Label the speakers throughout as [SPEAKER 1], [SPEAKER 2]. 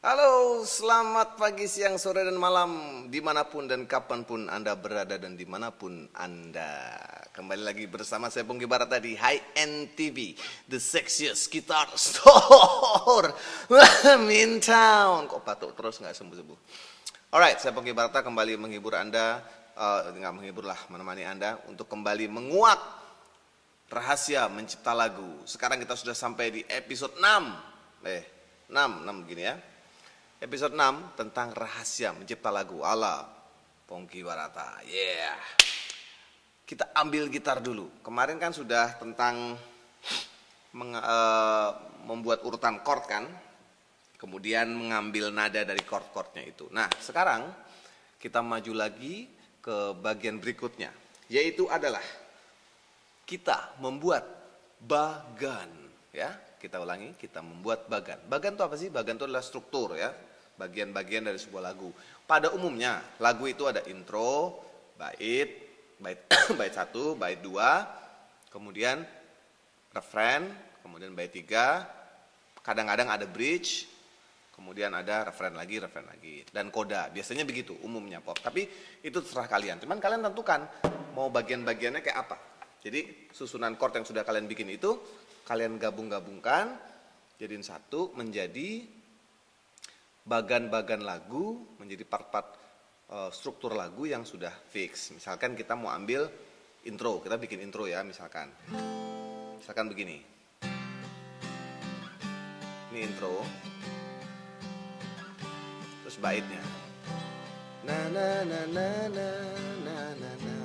[SPEAKER 1] Halo, selamat pagi, siang, sore, dan malam dimanapun dan kapanpun Anda berada dan dimanapun Anda. Kembali lagi bersama saya Pongki Barata di High End TV, The Sexiest Guitar Store in town. Kok batuk terus nggak sembuh-sembuh. Alright, saya Pongki Barata kembali menghibur Anda, nggak menghibur lah, menemani Anda untuk kembali menguak rahasia mencipta lagu. Sekarang kita sudah sampai di episode 6. 6 begini ya. Episode 6 tentang rahasia mencipta lagu ala Pongki Barata. Yeah. Kita ambil gitar dulu. Kemarin kan sudah tentang membuat urutan chord kan. Kemudian mengambil nada dari chord-chordnya itu. Nah, sekarang kita maju lagi ke bagian berikutnya, yaitu adalah kita membuat bagan, ya. Kita ulangi, kita membuat bagan. Bagan itu apa sih? Bagan itu adalah struktur, ya. Bagian-bagian dari sebuah lagu. Pada umumnya, lagu itu ada intro, bait 1, bait 2, kemudian refren, kemudian bait 3, kadang-kadang ada bridge, kemudian ada refren lagi, dan koda. Biasanya begitu umumnya pop. Tapi itu terserah kalian. Cuman kalian tentukan mau bagian-bagiannya kayak apa. Jadi susunan chord yang sudah kalian bikin itu kalian gabung-gabungkan jadiin satu menjadi bagan-bagan lagu, menjadi part-part struktur lagu yang sudah fix. Misalkan kita mau ambil intro, kita bikin intro ya, misalkan begini. Ini intro, terus baitnya. Na na na na na na na na.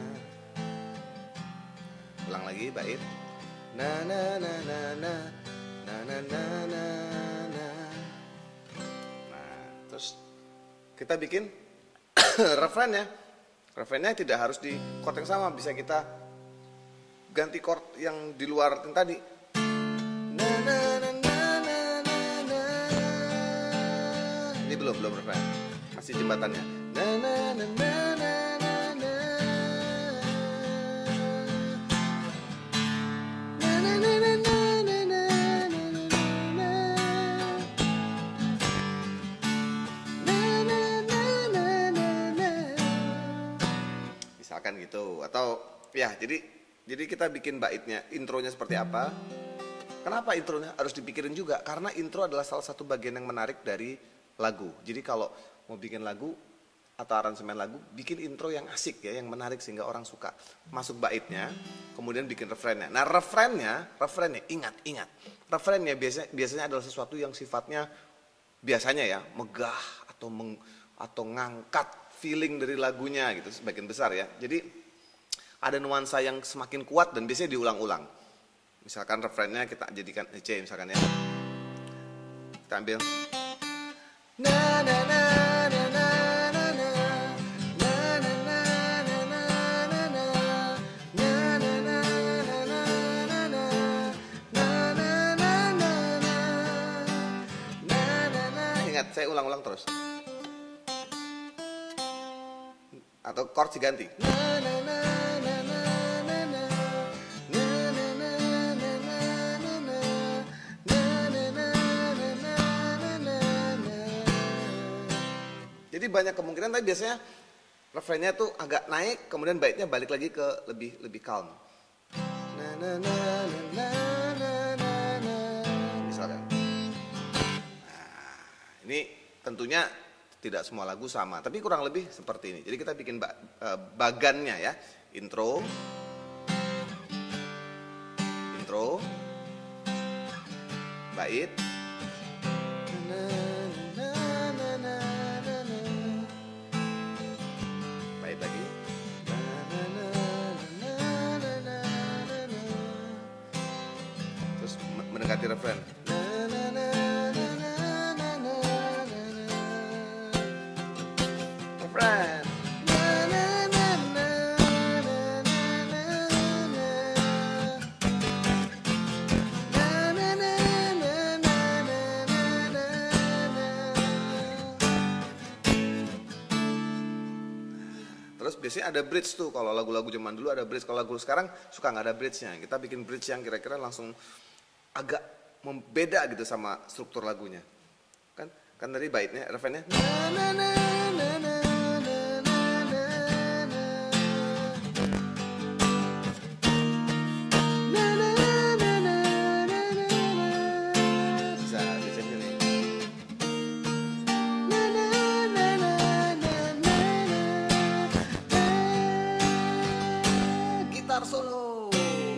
[SPEAKER 1] Ulang lagi bait. Na na na na na na na na na na. Nah, terus kita bikin refrennya. Refrennya tidak harus di chord yang sama, bisa kita ganti chord yang di luar yang tadi. Na na na na na na na. Ini belum refren. Masih jembatannya. Na na na na na na na. Na na na na na na na na. Na na na na na na. Misalkan gitu, atau ya jadi kita bikin baitnya, intronya seperti apa. Kenapa intronya harus dipikirin juga? Karena intro adalah salah satu bagian yang menarik dari lagu. Jadi kalau mau bikin lagu atau aransemen lagu, bikin intro yang asik ya, yang menarik sehingga orang suka. Masuk baitnya, kemudian bikin refrennya. Nah, refrennya ingat. Refrennya biasanya adalah sesuatu yang sifatnya biasanya ya megah atau ngangkat feeling dari lagunya gitu sebagian besar ya. Jadi ada nuansa yang semakin kuat dan biasanya diulang-ulang. Misalkan refrennya kita jadikan C misalkan ya. Kita ambil na na na na na na na na na na na na na na na na na na na. Ingat, saya ulang-ulang terus. Atau chord diganti. Jadi banyak kemungkinan, tapi biasanya refrennya tuh agak naik, kemudian baitnya balik lagi ke lebih calm. Misalkan. Nah, ini tentunya tidak semua lagu sama, tapi kurang lebih seperti ini. Jadi kita bikin bagannya ya, intro, bait, bait lagi, terus mendekati refren. Terus biasanya ada bridge tuh, kalau lagu-lagu zaman dulu ada bridge, kalau lagu sekarang suka nggak ada bridge-nya. Kita bikin bridge yang kira-kira langsung agak beda gitu sama struktur lagunya. Kan Kan tadi baitnya, refrennya. Na, na, na, na, na, na, na, na, na. Na, na, na, na, na, na, na. Bisa sini. Na, na, na, na, na, na, na. Gitar solo.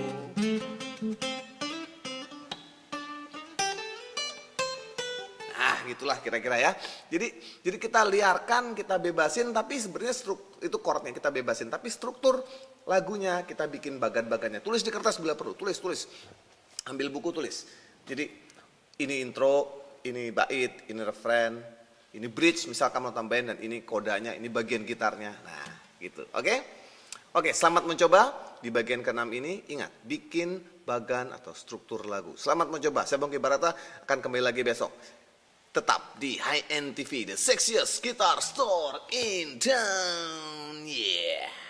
[SPEAKER 1] Nah, gitulah kira-kira ya. Jadi kita liarkan, kita bebasin, tapi sebenarnya itu chordnya kita bebasin, tapi struktur lagunya kita bikin bagan-bagannya. Tulis di kertas bila perlu, tulis. Ambil buku tulis. Jadi ini intro, ini bait, ini refren, ini bridge misalkan mau tambahin, dan ini kodanya, ini bagian gitarnya. Nah, gitu. Oke, selamat mencoba. Di bagian ke-6 ini, ingat, bikin bagan atau struktur lagu. Selamat mencoba. Saya Bongki Barata akan kembali lagi besok. Tetap di High End TV, the sexiest guitar store in town. Yeah.